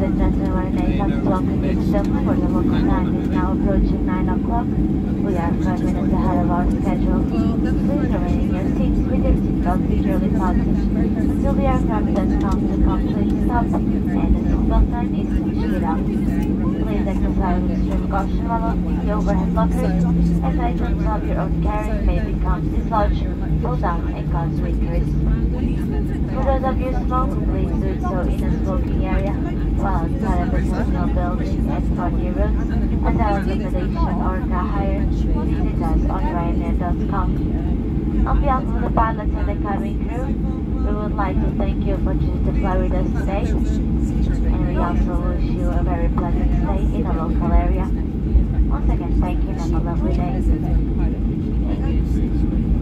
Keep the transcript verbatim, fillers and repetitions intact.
and gentlemen, may I come to welcome you to Doha, where the local time is now approaching nine o'clock. We are five minutes ahead of our schedule. Please remain in your seats with your seatbelt securely fastened until the aircraft has come to complete stop and the seatbelt sign is switched off. Please exercise extreme caution while opening the overhead lockers, as items of your own carrying may become dislodged, fall down, and cause weight risk. For those of you who smoke, please do so in a smoking area, while outside of the terminal building and party rooms, and our accommodation or car hire, visit us on Ryanair dot com. On behalf of the pilots and the cabin crew, we would like to thank you for choosing to fly with us today, and we also wish you a very pleasant stay in a local area. Once again, thank you and have a lovely day. Thank you.